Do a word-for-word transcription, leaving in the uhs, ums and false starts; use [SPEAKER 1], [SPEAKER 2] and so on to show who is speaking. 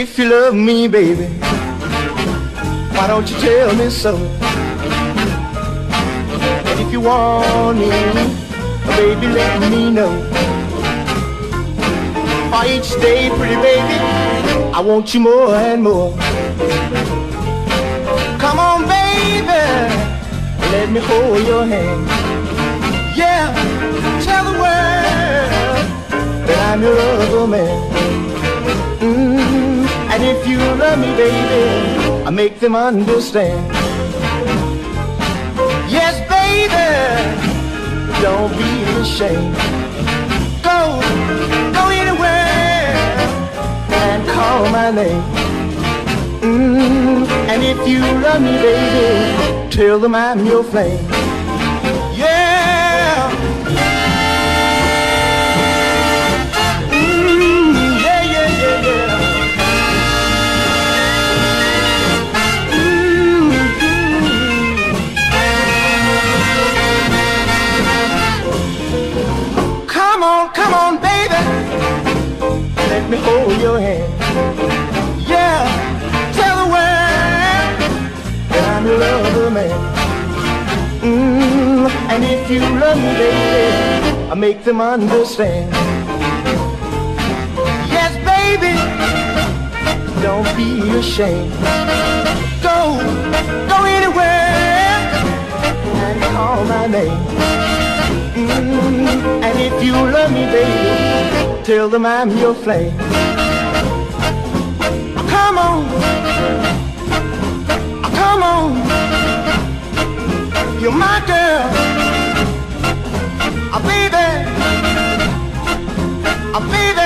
[SPEAKER 1] If you love me, baby, why don't you tell me so? And if you want me, baby, let me know. For each day, pretty baby, I want you more and more. Come on, baby, let me hold your hand. Yeah, tell the world that I'm your other man. Mm, and if you love me, baby, I make them understand. Yes, baby, don't be ashamed. Go, go anywhere and call my name. Mm, and if you love me, baby, tell them I'm your flame. Yeah. Mm, yeah, yeah, yeah, yeah. Come on, come on, baby, let me hold your hand. Yeah, tell the world that I'm your lover, man. Mm, and if you love me, baby, I make them understand. Yes, baby, don't be ashamed. Go, go anywhere and call my name. Mm, and if you love me, baby, tell them I'm your flame. Come on, come on, you're my girl, oh, baby, oh, baby.